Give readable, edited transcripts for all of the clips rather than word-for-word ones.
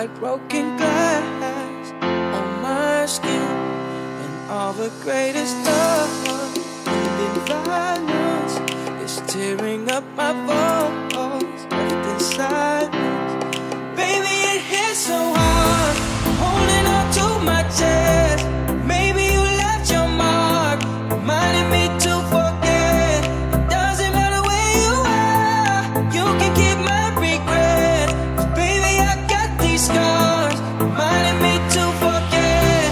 like broken glass on my skin. And all the greatest love ending violence is tearing up my bones, left in silence. Baby, it hits so hard, I'm holding on to my chest. Maybe you left your mark, reminding me to forget. It doesn't matter where you are, you can keep my regrets. 'Cause baby, I got these scars, reminding me to forget.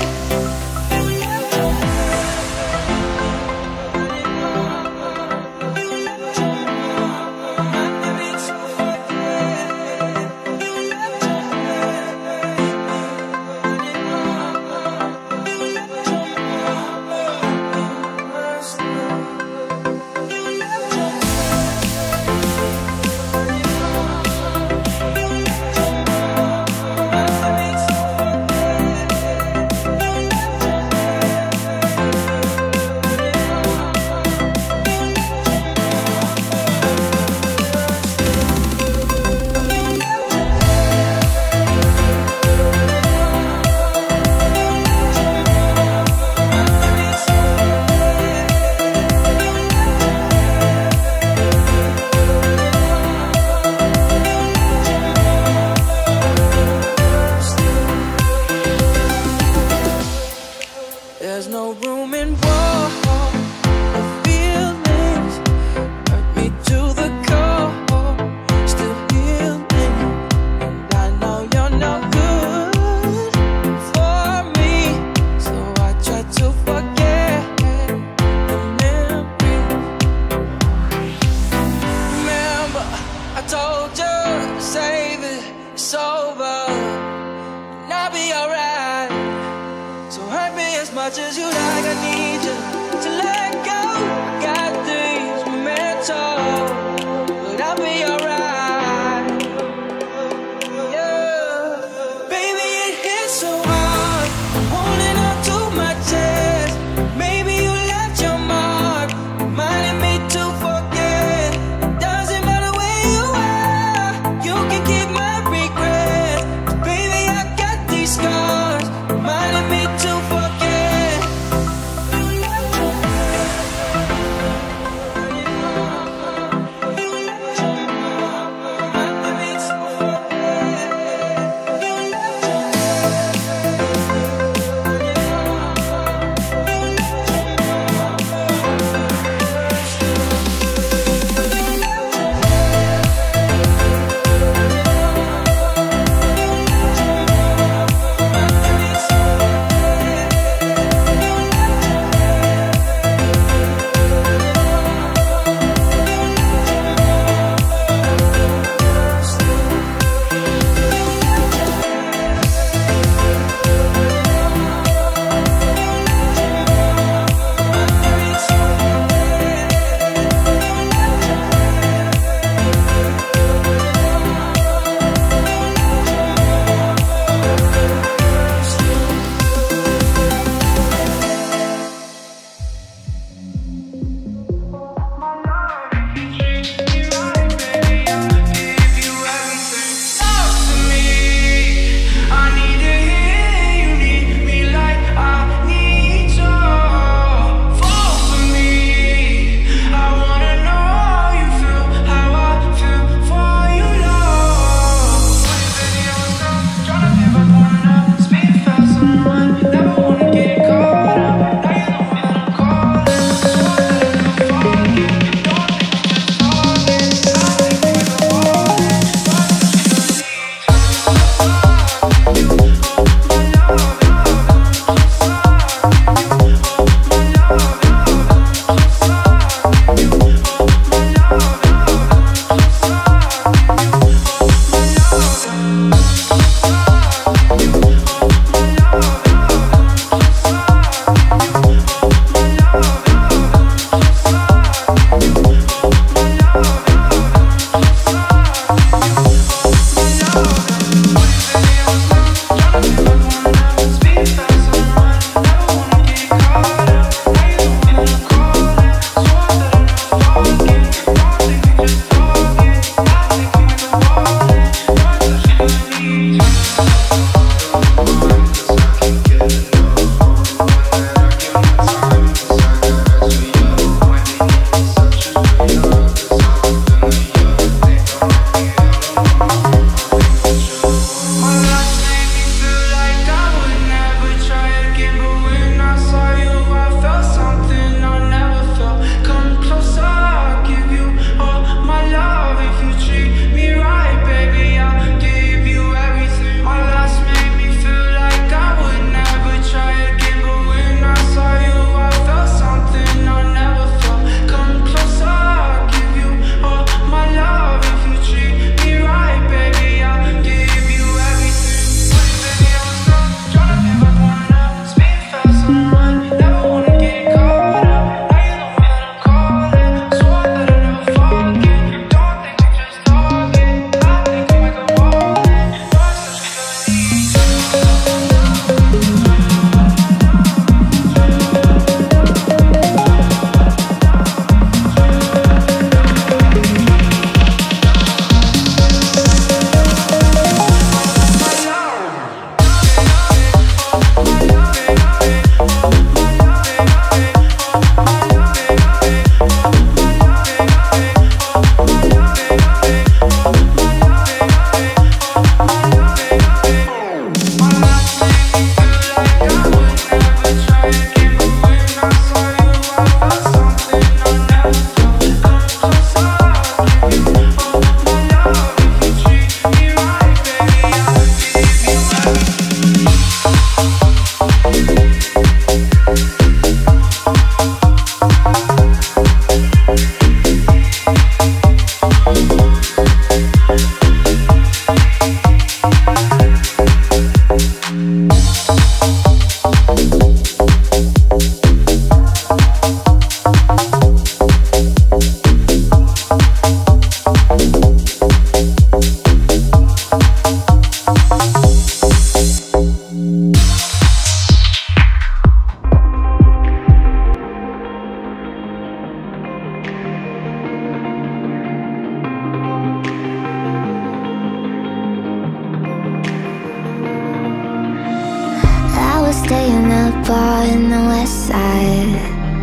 west side,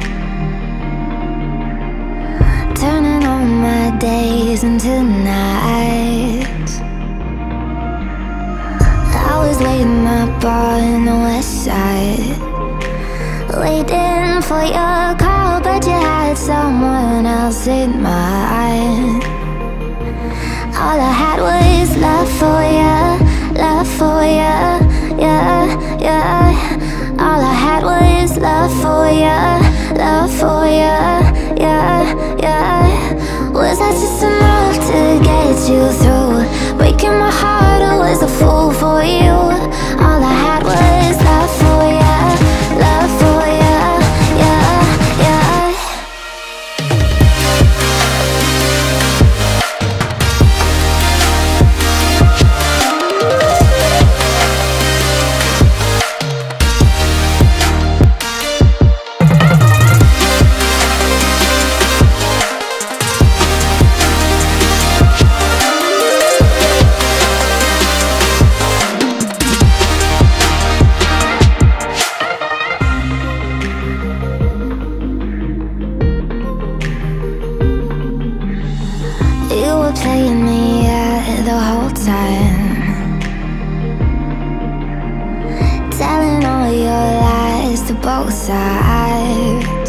turning all my days into nights. I was waiting up on the west side, waiting for your call, but you had someone else in mind. All I had was love for you, love for you, yeah, yeah. All I had was love for you, love for you, yeah, yeah. Was that just enough to get you through? Breaking my heart, I was a fool for you. All I had was love for you, love for you, yeah, yeah. You were playing me the whole time, telling all your lies to both sides.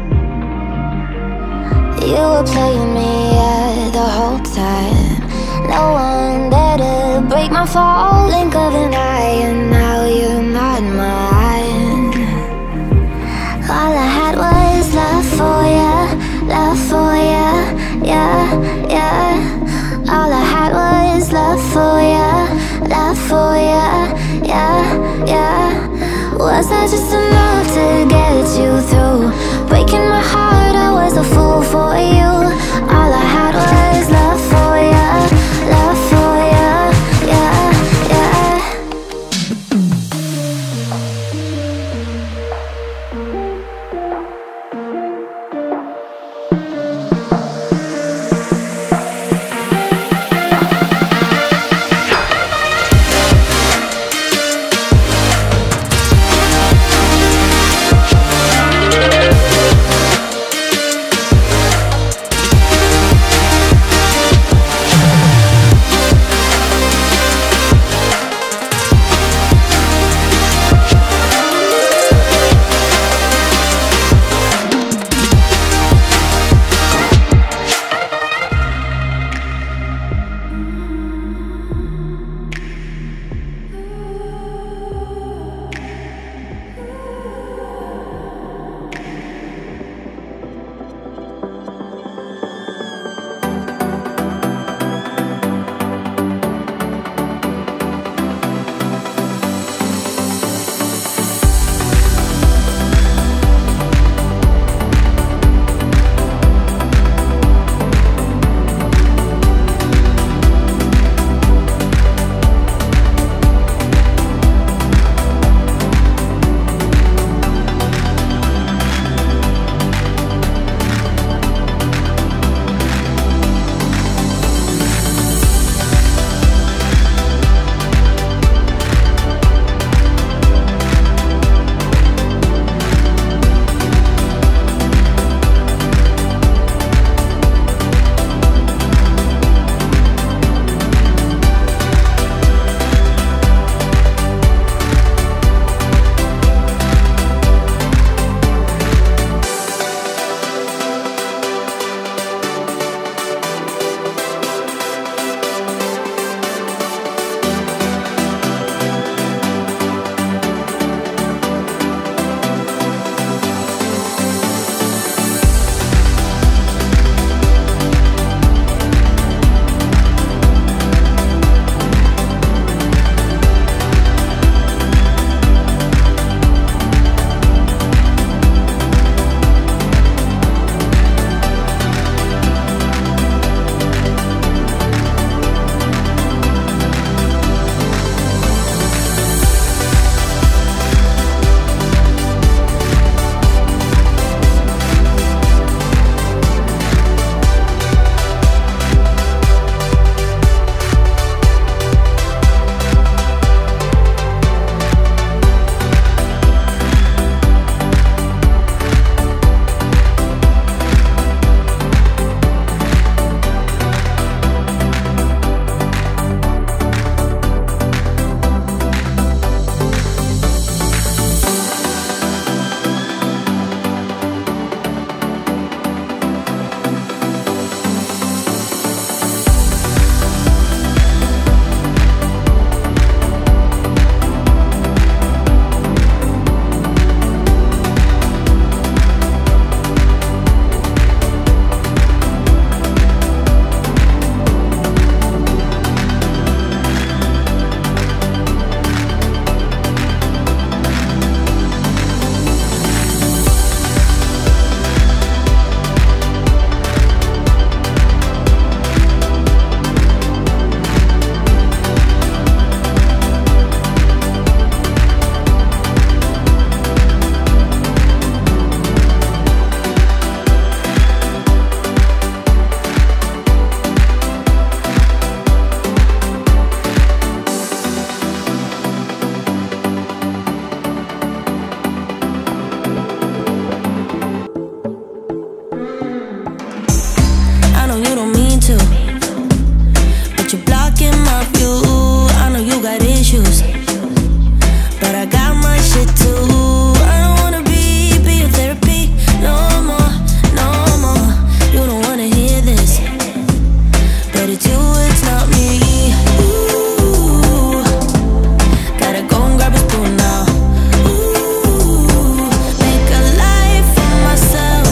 You were playing me the whole time. No one there to break my fall. Blink of an eye and now you're not mine. All I had was love for you, love for you, yeah, yeah. All I had was love for you, love for you, yeah, yeah. Was that just enough to get you through? Breaking my heart, I was a fool for you. All I had was love for you, love for you, yeah, yeah. know you don't mean to, but you're blocking my view. I know you got issues, but I got my shit too. I don't wanna be your therapy no more, no more. You don't wanna hear this, but it's you, it's not me. Ooh, gotta go and grab a spoon now. Ooh, make a life for myself.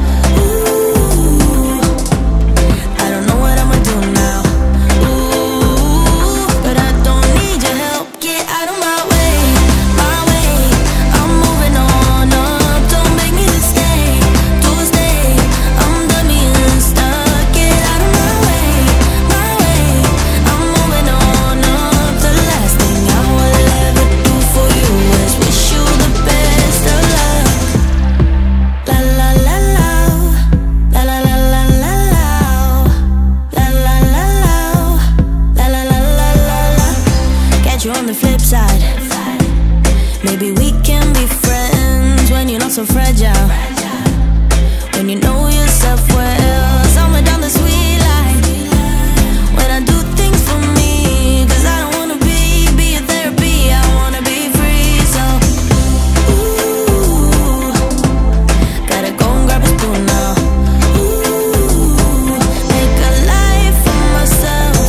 Ooh, I don't know what I'ma do now. Ooh, but I don't need your help. Get out of my way, my way. I'm moving on up. Don't make me to stay, to stay. I'm done being stuck. Get out of my way, my way. I'm moving on up. The last thing I will ever do for you is wish you the best of luck. La la la la, la la la la la la, la la la la, la la la la la. Catch you on the flip side. Maybe we can be friends when you're not so fragile. When you know yourself well, somewhere down the sweet line. When I do things for me, 'cause I don't wanna be your therapy. I wanna be free, so ooh, gotta go and grab a spoon now. Ooh, make a life for myself.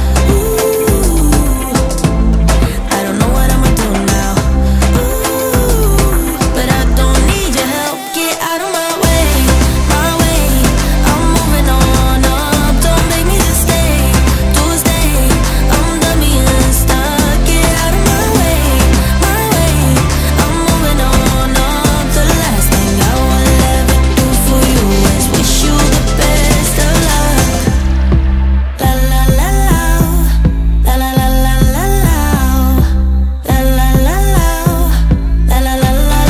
Ooh, I don't know what I'ma do now. Ooh, but I don't need your help. Get out of my way, my way. I'm moving on up. Don't make me to stay, to stay. I'm done being stuck. Get out of my way, my way. I'm moving on up. The last thing I will ever do for you is wish you the best of luck. La la la la, la la la la la la, la la la la, la la la la la la, la la la la, la la la la, la la la la la, la la la la la, la la la la la, la la la la la, la la la la la, la la la la la, la la la la la, la la la la la, la la la la la, la la la la la, la la la la la, la la la la la, la la la la la, la la la la la, la la la la la, la la la la la, la la la la la, la la la la la,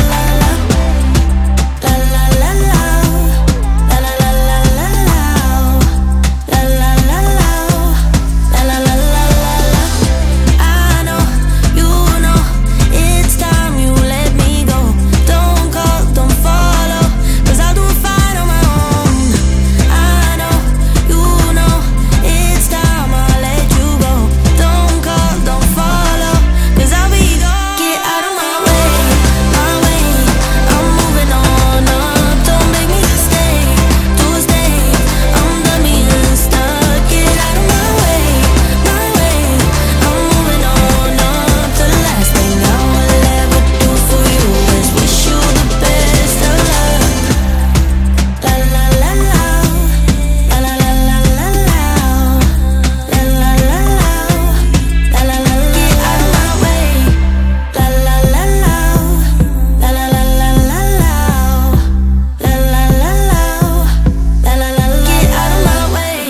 I know, you know, it's time you let me go. Don't call, don't follow, 'cause I'll do it fine on my own. I know, you know, it's time I let you go. Don't call, don't follow, 'cause I'll be gone. Get out of my way, my way. I'm moving on up. Don't make me to stay, to stay. I'm done being stuck. Get out of my way, my way. I'm moving on up. The last thing I will ever do for you is wish you the best of luck. La la la la, la la la la la la, la la la la, la la la la. Get out of my way, la la la la, la la la la la la, la la la la, la la la la. Get out of my way.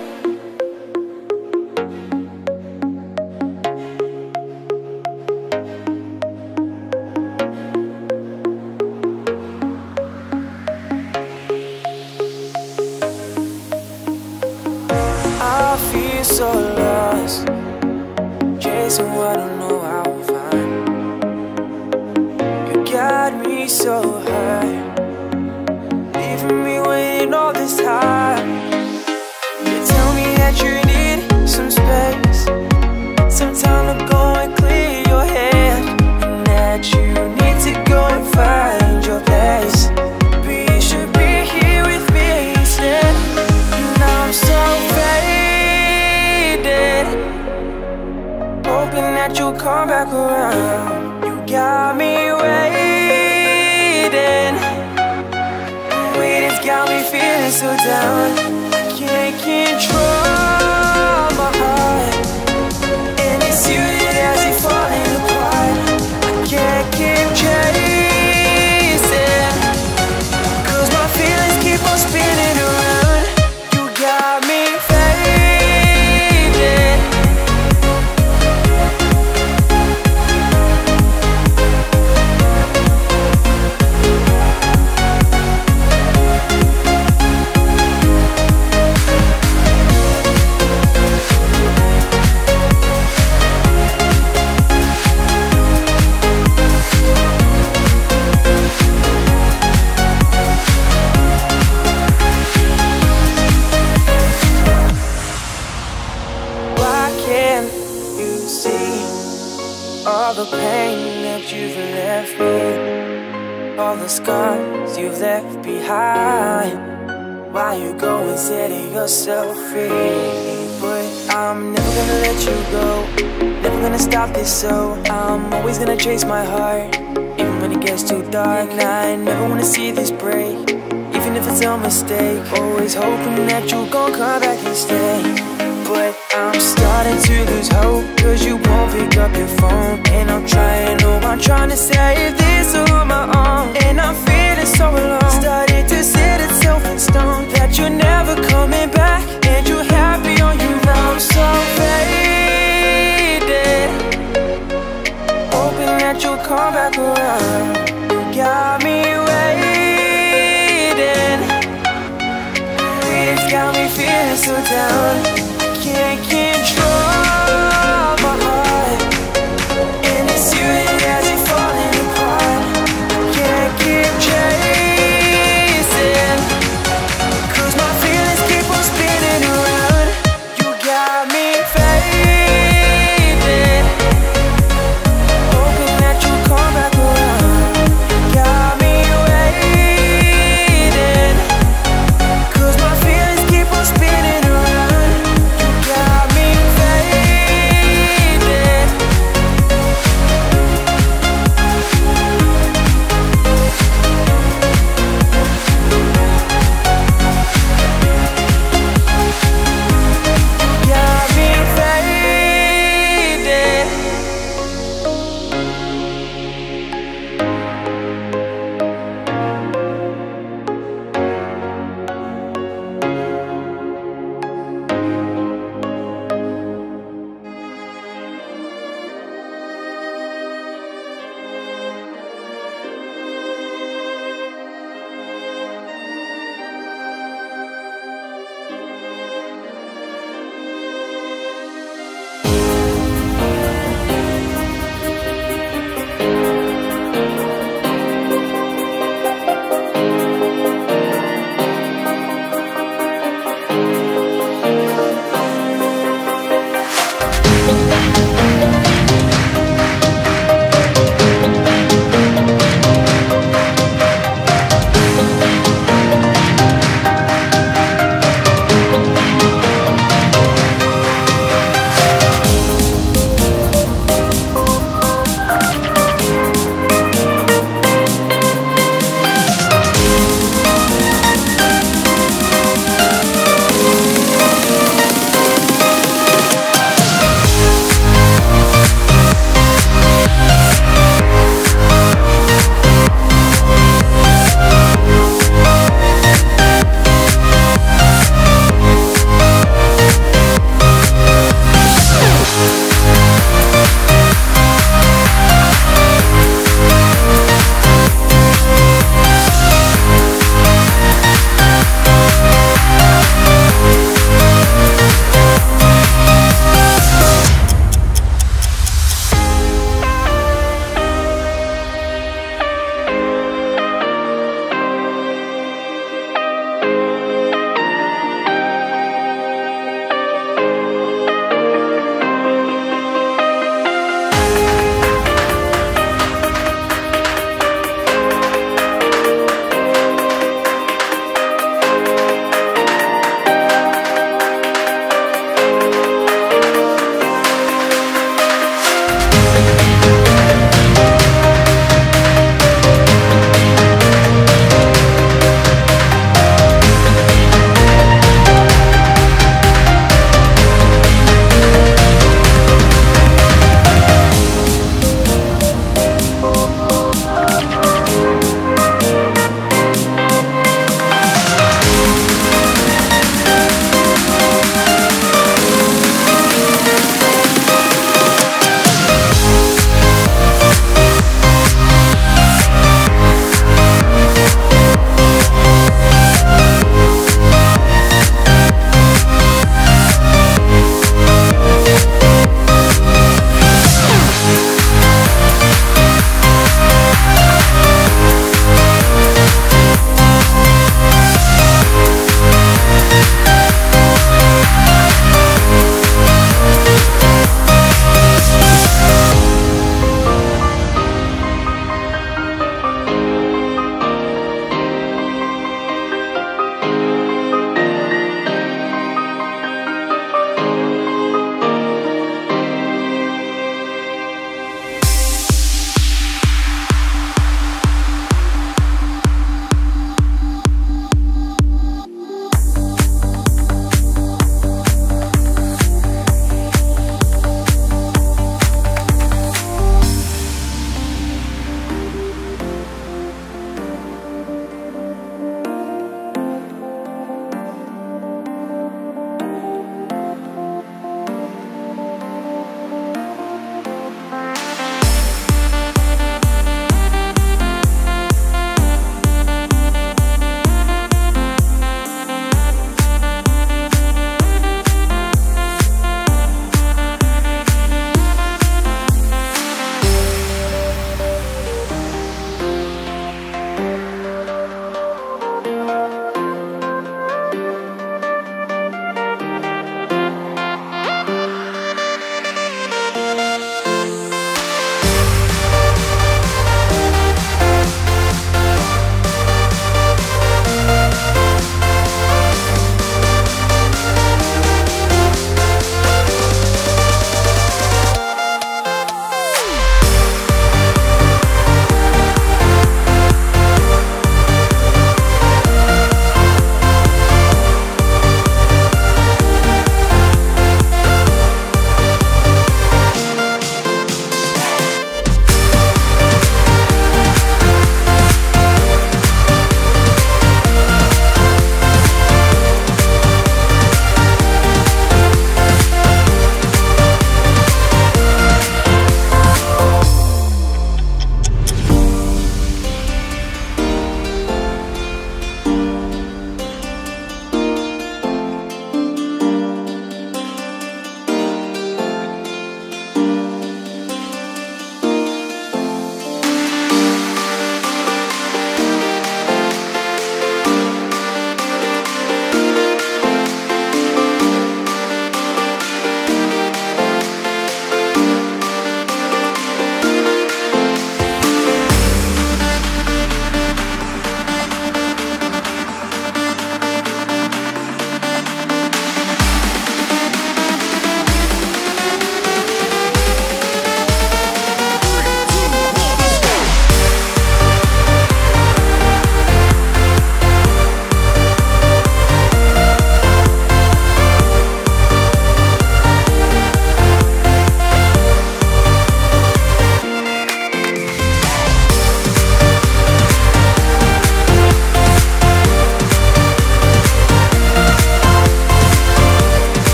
I feel so lost, chasing what I know I will find. You got me so high, leaving me waiting all this time. You tell me that you need some space, some time to go and clear your head, and that you need to go and find your place. But you should be here with me instead. And I'm so faded, hoping that you'll come back around. You got me waiting, waiting's got me feeling so down. I can't control my heart, and it's you that has it falling apart. I can't keep chasing, 'cause my feelings keep on spinning around. You got me fading. all the pain that you've left me, all the scars you've left behind. Why you go and setting yourself free? But I'm never gonna let you go, never gonna stop this, so I'm always gonna chase my heart, even when it gets too dark. And I never wanna see this break, even if it's a mistake. Always hoping that you gon' come back and stay. But I'm starting to lose hope, cause you won't pick up your phone. And I'm trying to save this on my own. And I'm feeling so alone, starting to set itself in stone, that you're never coming back, and you're happy on your own. I'm so faded, hoping that you'll come back around. You got me waiting, it's got me feeling so down. Can't control my heart, and it's you that has it falling apart. Can't keep chasing, cause my feelings keep on spinning around. You got me fading, hoping that you'll come back around. Got me waiting, cause my feelings keep on spinning around. Got me fading.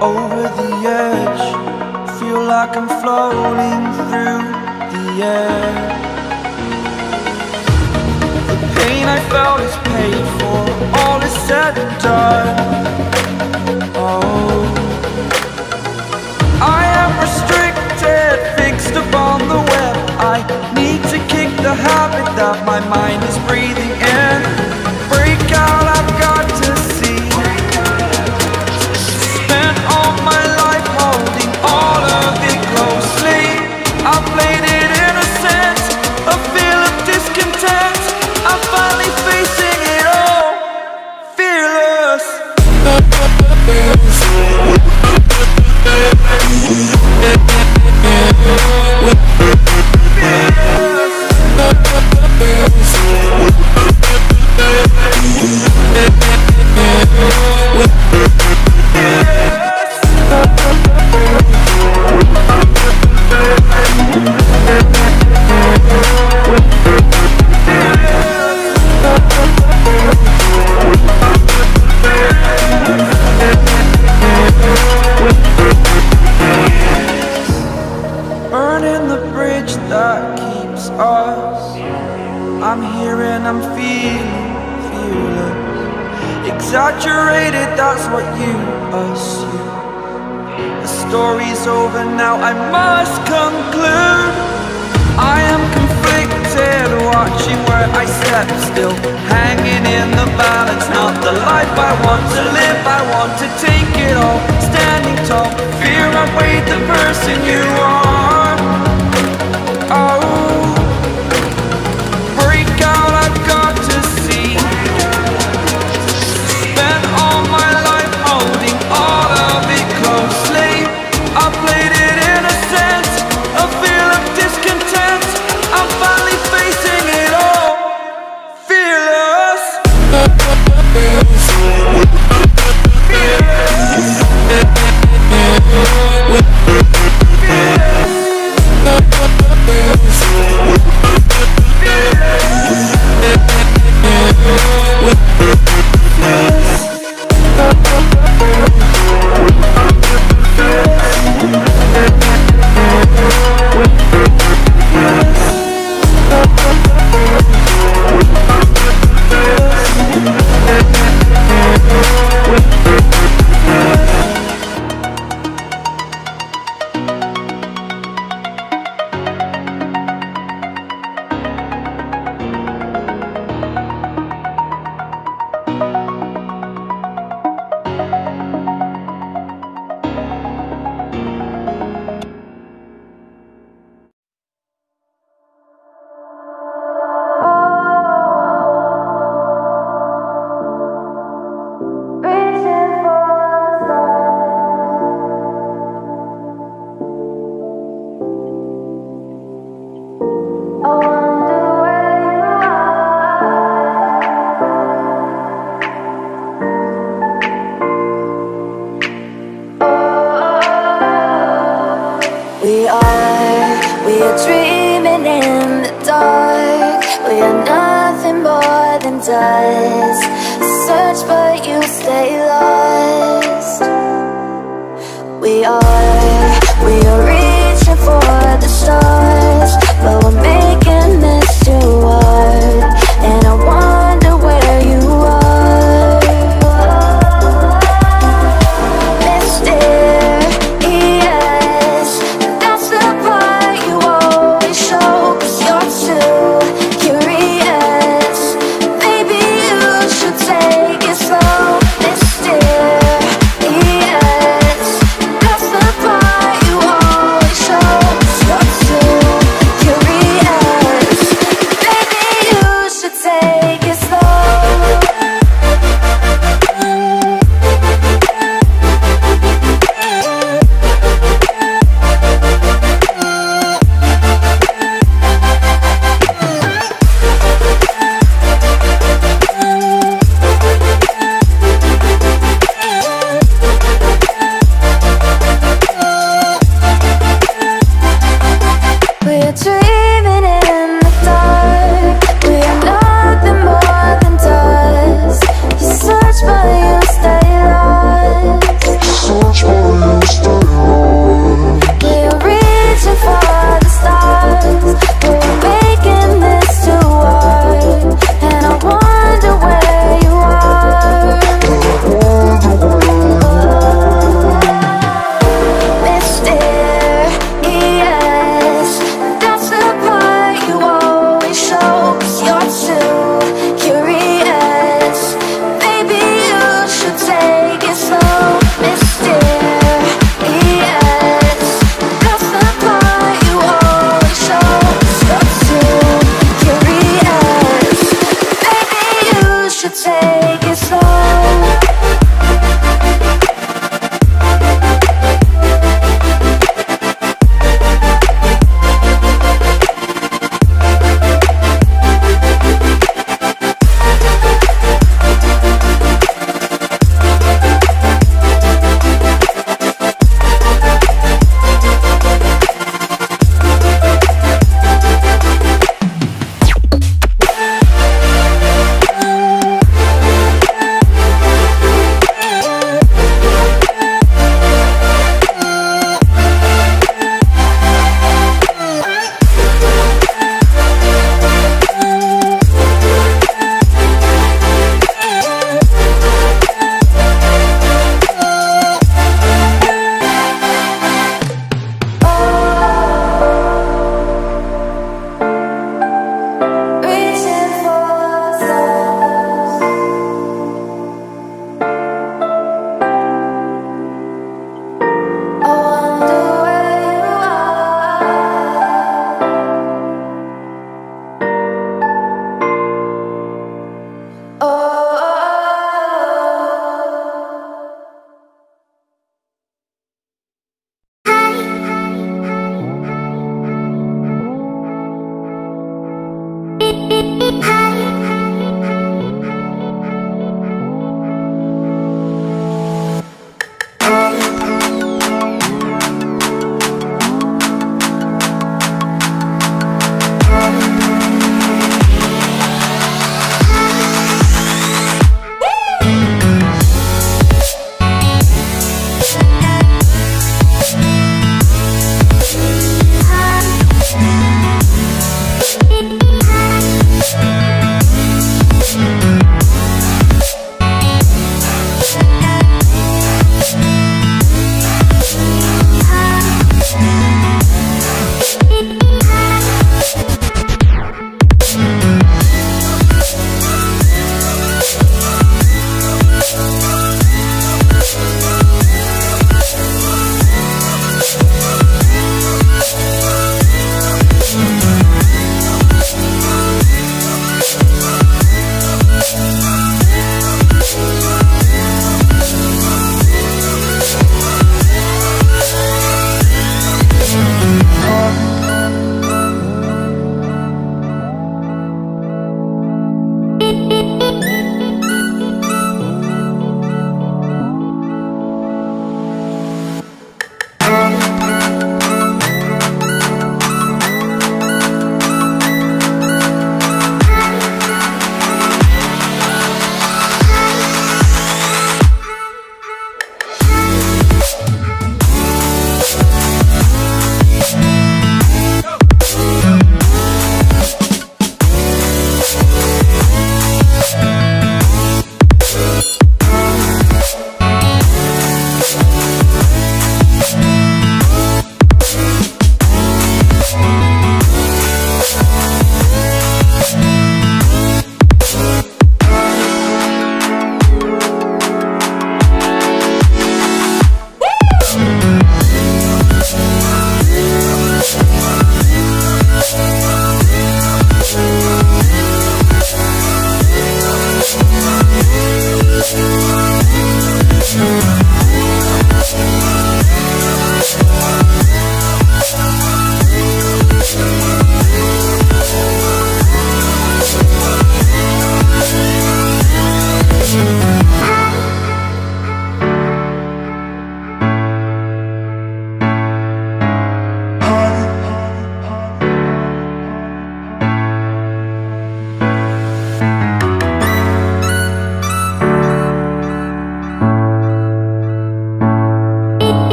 over the edge. Feel like I'm floating through the air. The pain I felt is paid for, all is said and done. Oh, I am restricted, fixed upon the web. I need to kick the habit that my mind is breathing in. Break out, I've got to see. Spent all my life holding all of it closely. I played it innocent, a feel of discontent. I'm finally facing it all, fearless. Burning the bridge that keeps us. I'm here and I'm feeling fearless. Exaggerated, that's what you assume. The story's over now, I must conclude. I am conflicted, watching where I step still, hanging in the balance. Not the life I want to live, I want to take it all. Standing tall, fear outweighed the person you are. Oh, break out, I've got to see. Spent all my life holding all of it closely. I played it innocent, a feel of discontent. I'm finally facing it all, fearless. We are dreaming in the dark. We are nothing more than dust. Search but you stay lost. We are reaching for the stars, but we're making this too hard. And I wonder where you are, mysterious. That's the part you always show, 'cause you're too curious. Maybe you should take it slow, mysterious. That's the part you always show, 'cause you're too curious. Maybe you should take it slow. We're dreaming in the dark. We are nothing more than dust. You search but you stay lost.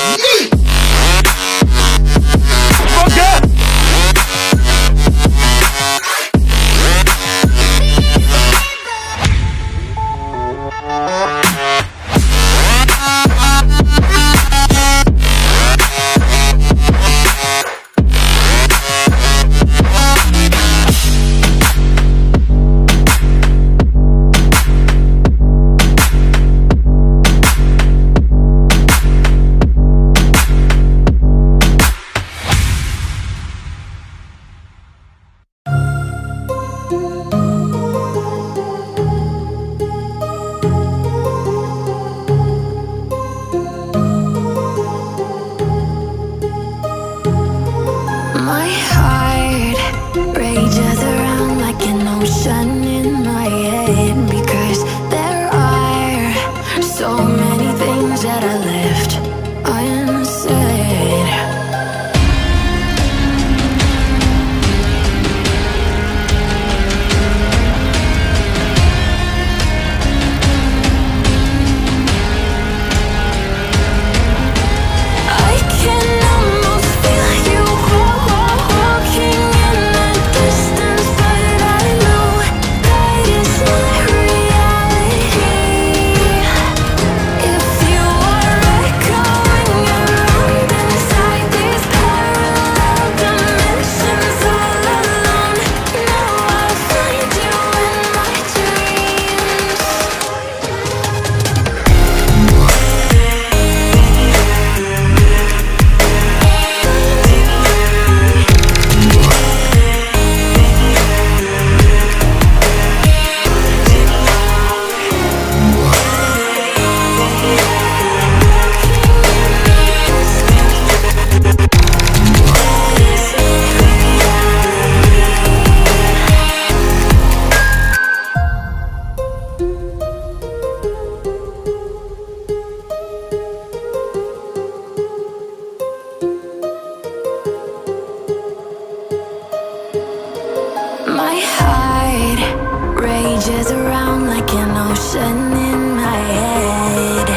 rages around like an ocean in my head.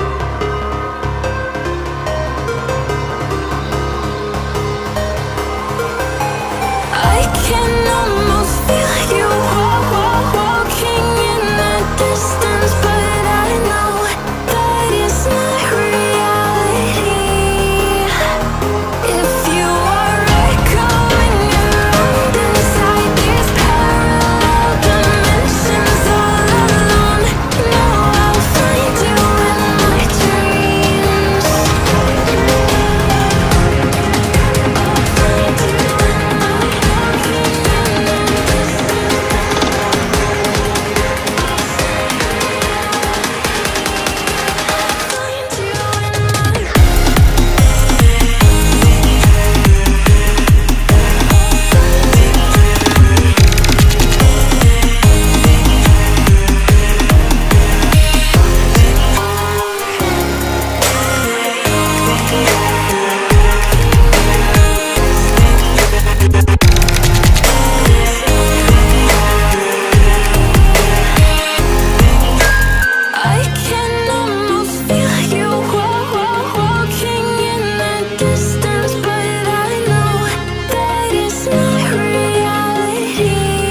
I can almost feel you walking in the distance, but I know that it's not reality. If you are echoing around inside these parallel dimensions all alone, know I'll find you in my dreams. I'll find you in my walking in the I can almost feel you walking in the distance, but I know that it's not reality.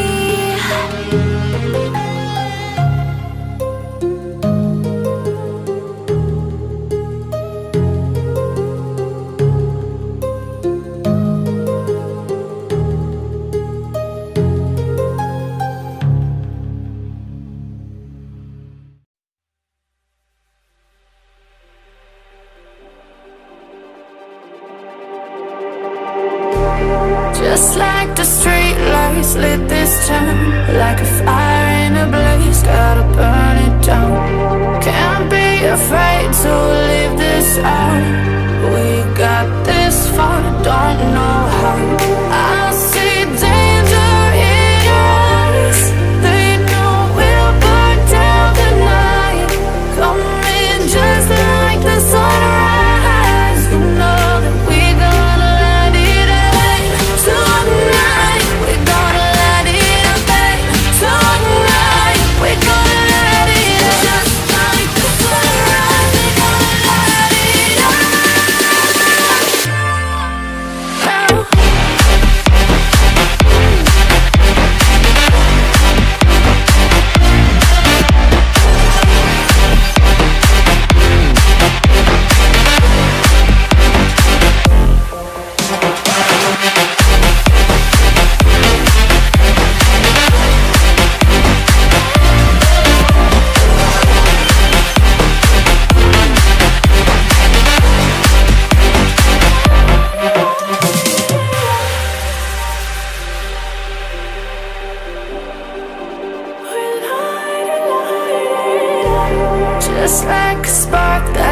Just like the street lights lit this town, like a fire in a blaze, gotta burn it down. Can't be afraid to leave this out. We got this far, don't know how. I see danger in your eyes. They know we'll burn down the night. Coming just like the sunrise. You know that we gonna let it rain tonight. We gonna let it rain tonight. We gonna let it just like the sunrise. We gonna let it rain.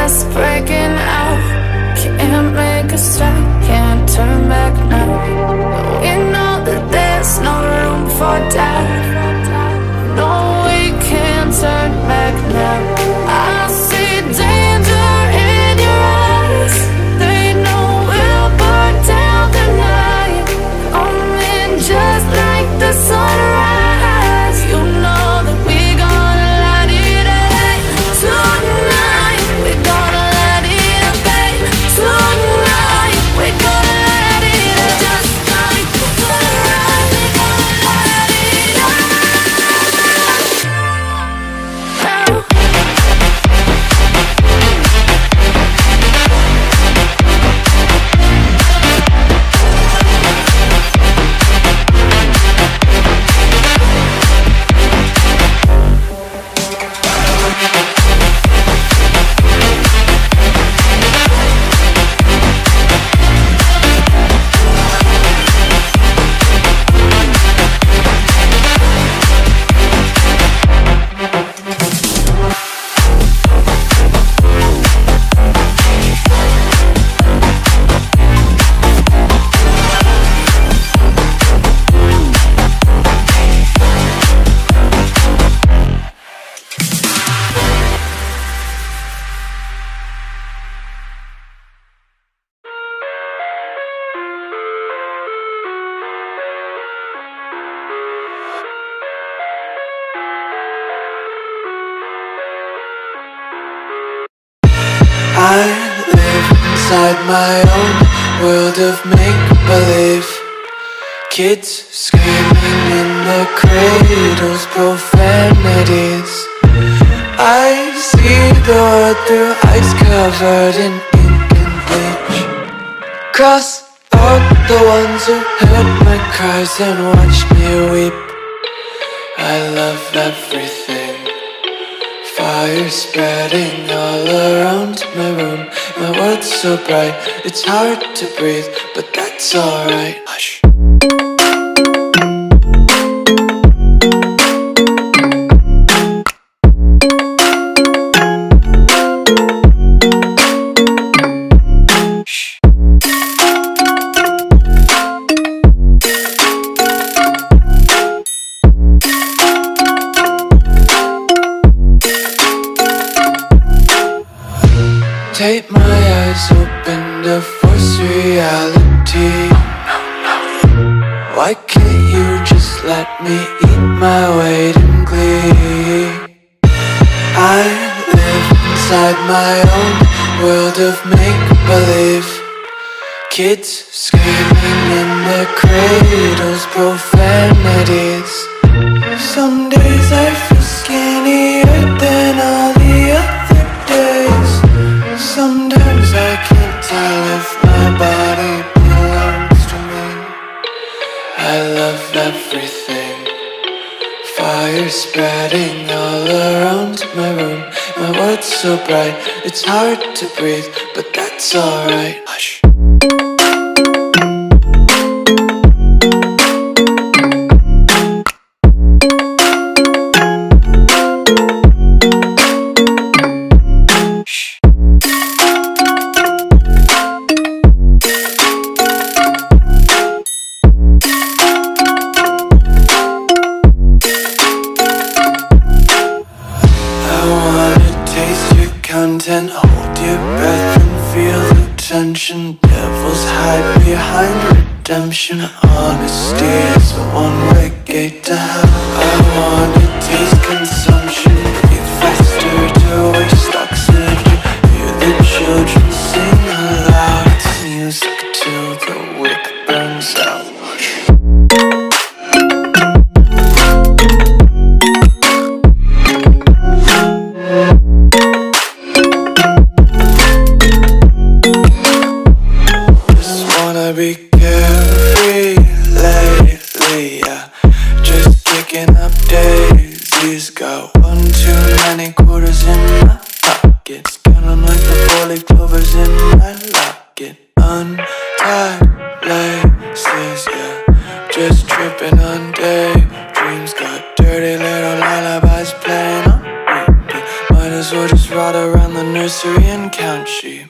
fast breaking out. Can't make a stop, can't turn back now. We know that there's no room for doubt. No, we can't turn back now. I see danger in your eyes. They know we'll burn down the night. Coming just like the sunrise. You know that we're gonna light it up tonight. We're gonna light it up, babe. Tonight we're gonna light it up just like the sunrise. We're gonna light it up now. I live inside my own world of make-believe. Kids screaming in their cradles, profanities. I see the world through eyes covered in ink and bleach. Cross out the ones who heard my cries and watched me weep. I love everything. Fire spreading all around my room. My world's so bright, it's hard to breathe, but that's alright. Hush. Tape my eyes open to force reality. Why can't you just let me eat my weight in glee? I live inside my own world of make-believe. Kids screaming in their cradles, profanities. Some days I feel skinnier than all the other days. Sometimes I can't tell if my body belongs to me. I love everything. Fire spreading all around my room. My world's so bright, it's hard to breathe, but that's alright. Hush. Content, hold your breath and feel the tension. Devils hide behind redemption. Honesty is a one-way gate to hell. I wanna taste consumption. Breathe faster to waste oxygen. Hear the children sing aloud. It's music till the wick burns out. Be carefree lately, yeah. Just kicking up daisies. Got one too many quarters in my victory and count sheep.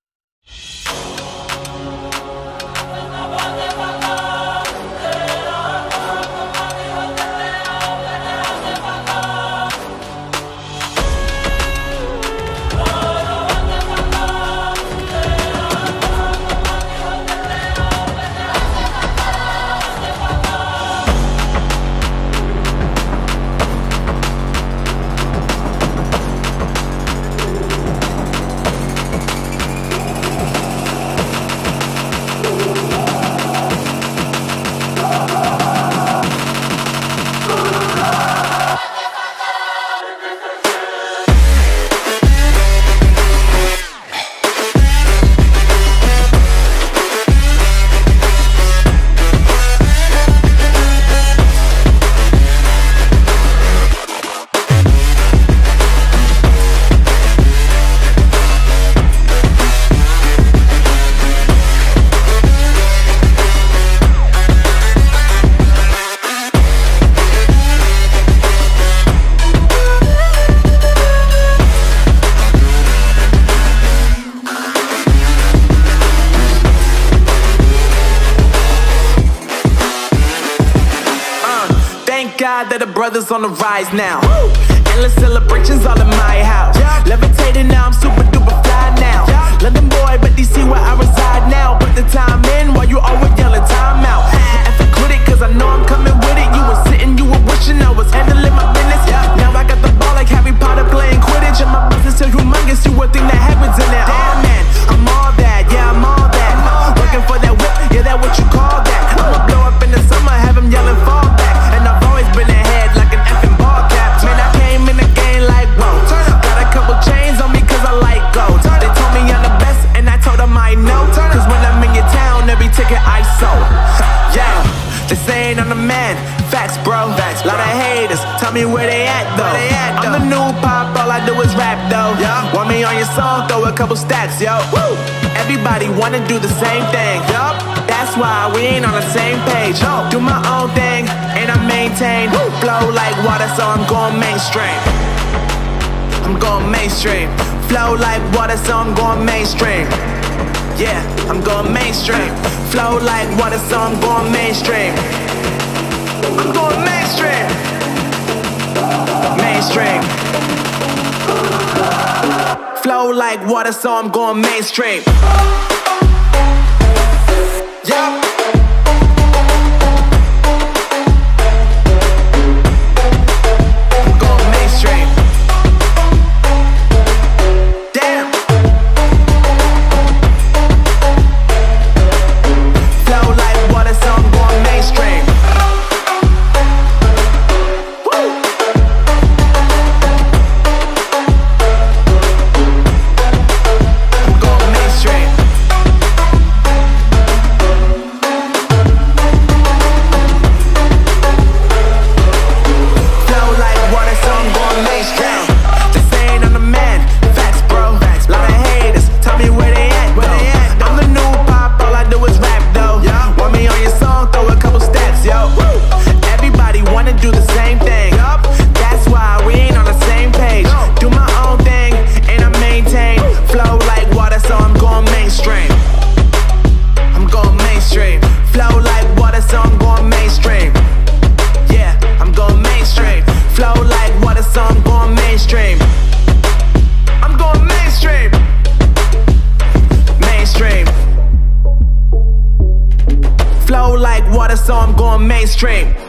That the brothers on the rise now. Endless celebrations all in my house. Levitating now, I'm super duper fly now. London boy, but DC where I reside now. Put the time in while you always yelling time out. And quit it, cause I know I'm coming with it. You were sitting, you were wishing I was handling my business. Now I got the ball like Harry Potter playing Quidditch. And my business is humongous, you would think that happens in it. Damn man, I'm all that, yeah I'm all that. Working for that whip, yeah that what you call that. I'ma blow up in the summer, have him yelling fall back. And I've always been ahead like an effing ball cap. Man, I came in the game like whoa. Got a couple chains on me cause I like gold. They told me I'm the best and I told them I know. Cause when I'm in your town, every ticket I sold. Yeah, they saying I'm the man. Facts bro, lot of haters, tell me where they at though. I'm the new pop, all I do is rap though. Want me on your song, throw a couple stacks, yo. Everybody wanna do the same thing, that's why we ain't on the same page. Do my own thing, and I maintain. Flow like water, so I'm going mainstream. I'm going mainstream. Flow like water, so I'm going mainstream. Yeah, I'm going mainstream. Flow like water, so I'm going mainstream. I'm going mainstream. Mainstream. Flow like water, so I'm going mainstream. Yeah. Flow like water, so I'm going mainstream.